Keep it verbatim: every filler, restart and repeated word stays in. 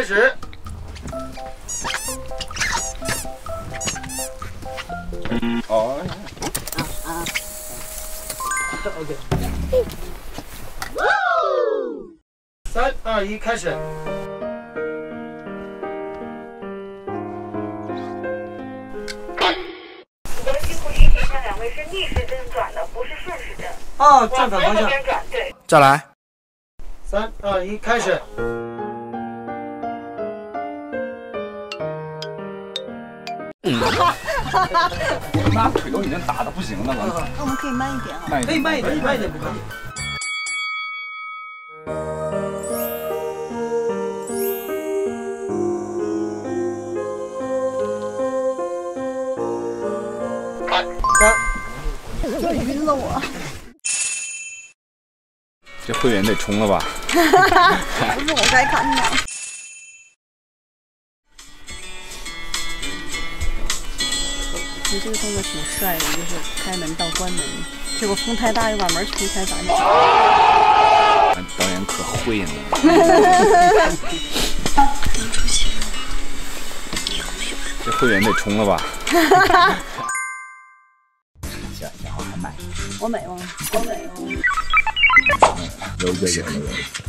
开始。 哦。 OK。三二一，开始。 两位是逆时针转的，不是顺时针。 哦，正反方向。 转，对。 再来。 三二一，开始。 我妈腿都已经打的不行了了。 那我们可以慢一点啊。 可以慢一点，慢一点不可以。三。 就晕了我。 这会员得冲了吧？ 不是我该看的。你这个动作挺帅的，就是开门到关门，结果风太大又把门全开反了。 导演可会呢。这会员得冲了吧？小小孩还卖。 我美吗？我美吗？ 有有有有有。